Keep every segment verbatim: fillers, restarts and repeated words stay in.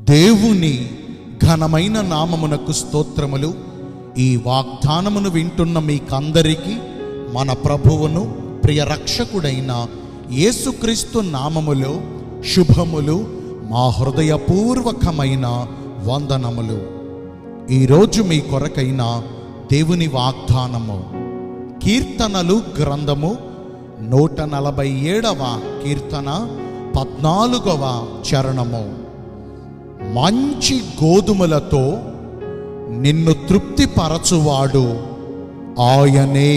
దేవుని ఘనమైన నామమునకు స్తోత్రములు. ఈ వాగ్దానమును వింటున్న మీకందరికీ మన ప్రభువును ప్రియ రక్షకుడైన యేసుక్రీస్తు నామములో శుభములు, మా హృదయపూర్వకమైన వందనములు. ఈరోజు మీ కొరకైన దేవుని వాగ్దానము కీర్తనలు గ్రంథము నూట నలభై ఏడవ కీర్తన పద్నాలుగవ చరణము. మంచి గోధుమలతో నిన్ను తృప్తిపరచువాడు ఆయనే.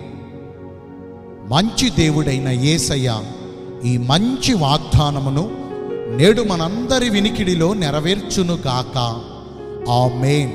మంచి దేవుడైన యేసయ్య ఈ మంచి వాగ్దానమును నేడు మనందరి వినికిడిలో నెరవేర్చునుగాక. ఆమేన్.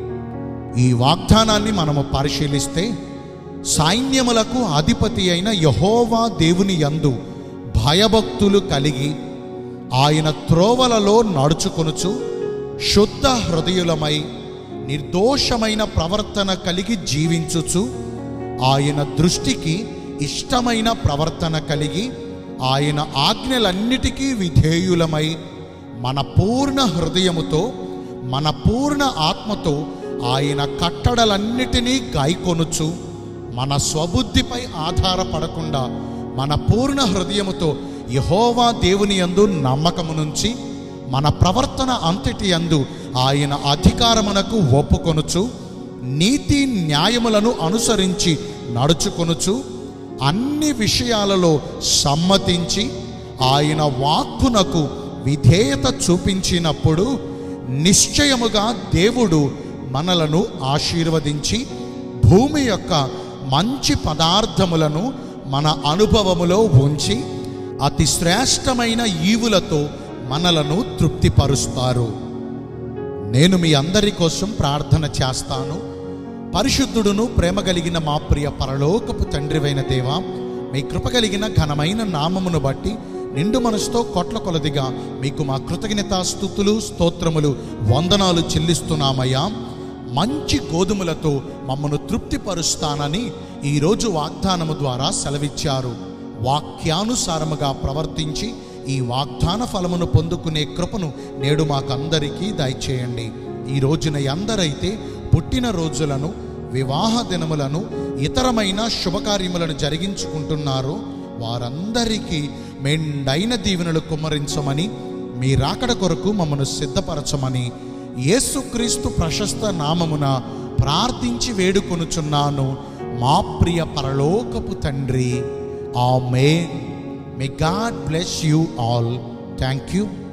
ఈ వాగ్దానాన్ని మనము పరిశీలిస్తే, సైన్యములకు అధిపతి అయిన యెహోవా దేవుని యందు భయభక్తులు కలిగి ఆయన త్రోవలలో నడుచుకొనుచు శుద్ధ హృదయులమై నిర్దోషమైన ప్రవర్తన కలిగి జీవించుచు ఆయన దృష్టికి ఇష్టమైన ప్రవర్తన కలిగి ఆయన ఆజ్ఞలన్నిటికీ విధేయులమై మన పూర్ణ హృదయముతో మన పూర్ణ ఆత్మతో ఆయన కట్టడలన్నిటినీ గాయకొనుచు మన స్వబుద్ధిపై ఆధారపడకుండా మన పూర్ణ హృదయముతో యెహోవా దేవుని యందు నమ్మకము నుంచి మన ప్రవర్తన అంతటి యందు ఆయన అధికారమునకు ఒప్పుకొనుచు నీతి న్యాయములను అనుసరించి నడుచుకొనుచు అన్ని విషయాలలో సమ్మతించి ఆయన వాక్కునకు విధేయత చూపించినప్పుడు నిశ్చయముగా దేవుడు మనలను ఆశీర్వదించి భూమి యొక్క మంచి పదార్థములను మన అనుభవములో ఉంచి అతి శ్రేష్టమైన ఈవులతో మనలను తృప్తిపరుస్తారు. నేను మీ అందరి కోసం ప్రార్థన చేస్తాను. పరిశుద్ధుడును ప్రేమ కలిగిన మా ప్రియ పరలోకపు తండ్రివైన దేవా, మీ కృప కలిగిన ఘనమైన నామమును బట్టి నిండు మనసుతో కోట్ల కొలదిగా మీకు మా కృతజ్ఞతా స్తుతులు స్తోత్రములు వందనాలు చెల్లిస్తున్నామయ్యా. మంచి గోధుమలతో మమ్మను తృప్తిపరుస్తానని ఈరోజు వాగ్దానము ద్వారా సెలవిచ్చారు. వాక్యానుసారముగా ప్రవర్తించి ఈ వాగ్దాన ఫలమును పొందుకునే కృపను నేడు మాకందరికీ దయచేయండి. ఈ రోజున ఎందరైతే పుట్టిన రోజులను, వివాహ దినములను, ఇతరమైన శుభకార్యములను జరిగించుకుంటున్నారో వారందరికీ మెండైన దీవెనలు కుమ్మరించమని, మీ రాకడ కొరకు మమ్మను సిద్ధపరచమని యేసుక్రీస్తు ప్రశస్త నామమున ప్రార్థించి వేడుకొనుచున్నాను మా ప్రియ పరలోకపు తండ్రి. ఆమేన్. May God bless you all. Thank you.